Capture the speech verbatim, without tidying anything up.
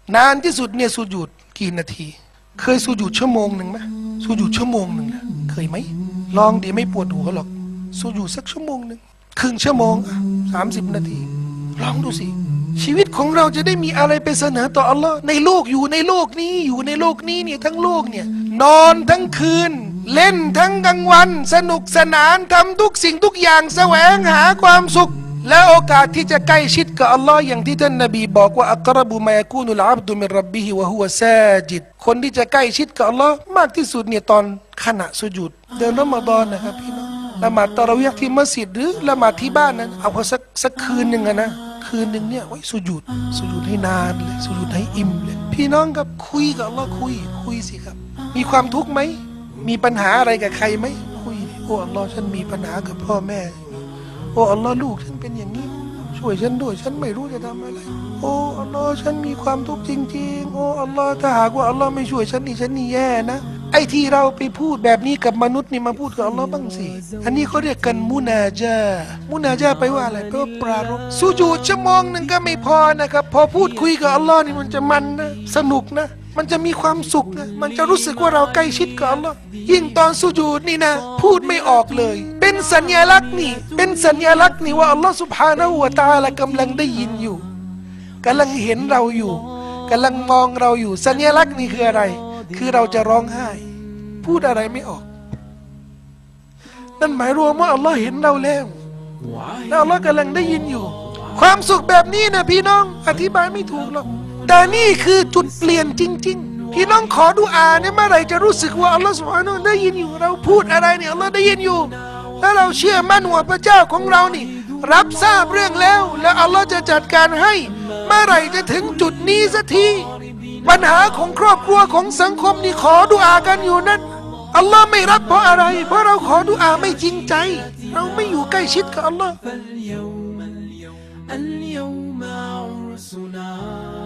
นานที่สุดเนี่ยสุญูดกี่นาทีเคยสุญูดชั่วโมงหนึ่งไหมสุญูดชั่วโมงหนึ่งนะเคยไหมลองดีไม่ปวดหัวหรอกสุญูดสักชั่วโมงหนึ่งครึ่งชั่วโมงสามสิบนาทีลองดูสิชีวิตของเราจะได้มีอะไรไปเสนอต่ออัลลอฮ์ในโลกอยู่ในโลกนี้อยู่ในโลกนี้เนี่ยทั้งโลกเนี่ยนอนทั้งคืนเล่นทั้งกลางวันสนุกสนานทำทุกสิ่งทุกอย่างแสวงหาความสุขและโอกาสที่จะใกล้ชิดกับอัลลอฮ์อย่างที่ท่านนบีบอกว่าอักรบุมายากูนุลอับดุมินรับบิฮิวะฮุวะซาจิดคนที่จะใกล้ชิดกับอัลลอฮ์มากที่สุดเนี่ยตอนขณะสุญูดเดือนรอมฎอนนะครับพี่น้องละหมาดตะเราะวีห์ที่มัสยิดหรือละหมาดที่บ้านนั้นเอาสักสักคืนหนึ่งนะคืนหนึ่งเนี่ยไว้สุญูดสุญูดให้นานเลยสุญูดให้อิ่มเลยพี่น้องครับคุยกับอัลลอฮ์คุยคุยสิครับมีความทุกข์ไหมมีปัญหาอะไรกับใครไหมคุยโอ้อัลลอฮ์ฉันมีปัญหากับพ่อแม่โอ้อัลลอฮ์ลูกฉันเป็นอย่างนี้ช่วยฉันด้วยฉันไม่รู้จะทำอะไรโอ้อัลลอฮ์ฉันมีความทุกข์จริงๆโอ้อัลลอฮ์ถ้าหากว่าอัลลอฮ์ไม่ช่วยฉันนี่ฉันนี่แย่นะไอ้ที่เราไปพูดแบบนี้กับมนุษย์นี่มาพูดกับอัลลอฮ์บ้างสิอันนี้เขาเรียกกันมุนาจามุนาจาไปว่าอะไรแปลว่าปรารภสุญูดชั่วโมงหนึ่งก็ไม่พอนะครับพอพูดคุยกับอัลลอฮ์นี่มันจะมันนะสนุกนะมันจะมีความสุขนะมันจะรู้สึกว่าเราใกล้ชิดกับอัลลอฮ์ยิ่งตอนสุญูดนี่นะพูดไม่ออกเลยเป็นสัญลักษณ์นี่เป็นสัญลักษณ์นี่ว่าอัลลอฮ์ซุบฮานะฮูวะตะอาลากำลังได้ยินอยู่กำลังเห็นเราอยู่กำลังมองเราอยู่สัญลักษณ์นี่คืออะไรคือเราจะร้องไห้พูดอะไรไม่ออกนั่นหมายรวมว่าอัลลอฮ์เห็นเราแล้วแล้วอัลลอฮ์กำลังได้ยินอยู่ความสุขแบบนี้นะพี่น้องอธิบายไม่ถูกหรอกแต่นี่คือจุดเปลี่ยนจริงๆพี่น้องขอดุอาเนี่ยเมื่อไรจะรู้สึกว่าอัลลอฮ์ซุบฮานะฮูวะตะอาลาได้ยินอยู่เราพูดอะไรเนี่ยอัลลอฮ์ได้ยินอยู่แล้วเราเชื่อมั่นว่าพระเจ้าของเรานี่รับทราบเรื่องแล้วและอัลลอฮ์จะจัดการให้เมื่อไรจะถึงจุดนี้สักทีปัญหาของครอบครัวของสังคมนี่ขอดุอากันอยู่นั้นอัลลอฮ์ไม่รับเพราะอะไรเพราะเราขอดุอาไม่จริงใจเราไม่อยู่ใกล้ชิดกับอัลลอฮ์